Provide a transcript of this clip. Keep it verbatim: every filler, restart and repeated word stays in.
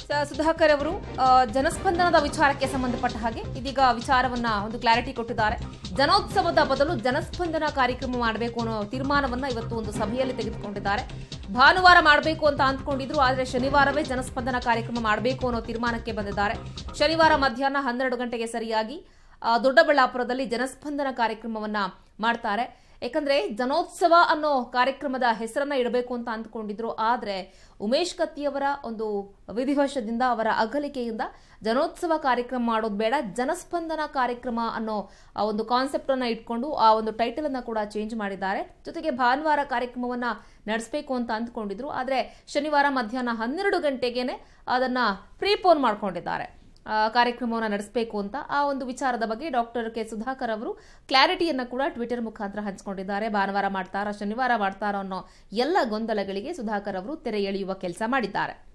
ಸ- ಸುಧಾಕರ್ ಅವರು ಆ, ಜನಸ್ಪಂದನದ ವಿಚಾರಕ್ಕೆ ಸಂಬಂಧಪಟ್ಟ ಹಾಗೆ ಇದೀಗ ವಿಚಾರವನ್ನ ಒಂದು ಕ್ಲಾರಿಟಿ ಕೊಟ್ಟಿದ್ದಾರೆ. ಜನೋತ್ಸವದ ಬದಲು ಜನಸ್ಪಂದನ ಕಾರ್ಯಕ್ರಮ ಮಾಡಬೇಕು ಅನ್ನೋ ತೀರ್ಮಾನವನ್ನ ಇವತ್ತು ಒಂದು ಸಭೆಯಲ್ಲಿ ತೆಗೆದುಕೊಂಡಿದ್ದಾರೆ. ಭಾನುವಾರ ಮಾಡಬೇಕು ಅಂತ ಅಂದ್ಕೊಂಡಿದ್ರು, ಆದರೆ ಶನಿವಾರವೇ ಜನಸ್ಪಂದನ ಕಾರ್ಯಕ್ರಮ ಮಾಡಬೇಕು ಅನ್ನೋ ತೀರ್ಮಾನಕ್ಕೆ ಬಂದಿದ್ದಾರೆ. ಶನಿವಾರ ಮಧ್ಯಾಹ್ನ ಹನ್ನೆರಡು ಗಂಟೆಗೆ ಸರಿಯಾಗಿ ಆ, ದೊಡ್ಡಬಳ್ಳಾಪುರದಲ್ಲಿ ಜನಸ್ಪಂದನ ಕಾರ್ಯಕ್ರಮವನ್ನ ಮಾಡ್ತಾರೆ. ಯಾಕಂದ್ರೆ ಜನೋತ್ಸವ ಅನ್ನೋ ಕಾರ್ಯಕ್ರಮದ ಹೆಸರನ್ನ ಇಡಬೇಕು ಅಂತ ಅಂದ್ಕೊಂಡಿದ್ರು, ಆದ್ರೆ ಉಮೇಶ್ ಕತ್ತಿಯವರ ಒಂದು ವಿಧಿವಶದಿಂದ ಅವರ ಅಗಲಿಕೆಯಿಂದ ಜನೋತ್ಸವ ಕಾರ್ಯಕ್ರಮ ಮಾಡೋದು ಬೇಡ, ಜನಸ್ಪಂದನ ಕಾರ್ಯಕ್ರಮ ಅನ್ನೋ ಆ ಒಂದು ಕಾನ್ಸೆಪ್ಟ್ ಅನ್ನ ಇಟ್ಕೊಂಡು ಆ ಒಂದು ಟೈಟಲ್ ಅನ್ನ ಕೂಡ ಚೇಂಜ್ ಮಾಡಿದ್ದಾರೆ. ಜೊತೆಗೆ ಭಾನುವಾರ ಕಾರ್ಯಕ್ರಮವನ್ನ ನಡೆಸಬೇಕು ಅಂತ ಅಂದ್ಕೊಂಡಿದ್ರು, ಆದ್ರೆ ಶನಿವಾರ ಮಧ್ಯಾಹ್ನ ಹನ್ನೆರಡು ಗಂಟೆಗೆನೆ ಅದನ್ನ ಪ್ರೀಪೋನ್ ಮಾಡ್ಕೊಂಡಿದ್ದಾರೆ. ಕಾರ್ಯಕ್ರಮವನ್ನು ನಡೆಸಬೇಕು ಅಂತ ಆ ಒಂದು ವಿಚಾರದ ಬಗ್ಗೆ ಡಾಕ್ಟರ್ ಕೆ ಸುಧಾಕರ್ ಅವರು ಕ್ಲಾರಿಟಿಯನ್ನ ಕೂಡ ಟ್ವಿಟರ್ ಮುಖಾಂತರ ಹಂಚಿಕೊಂಡಿದ್ದಾರೆ. ಭಾನುವಾರ ಮಾಡ್ತಾರಾ, ಶನಿವಾರ ಮಾಡ್ತಾರಾ ಅನ್ನೋ ಎಲ್ಲ ಗೊಂದಲಗಳಿಗೆ ಸುಧಾಕರ್ ಅವರು ತೆರೆ ಎಳೆಯುವ ಕೆಲಸ ಮಾಡಿದ್ದಾರೆ.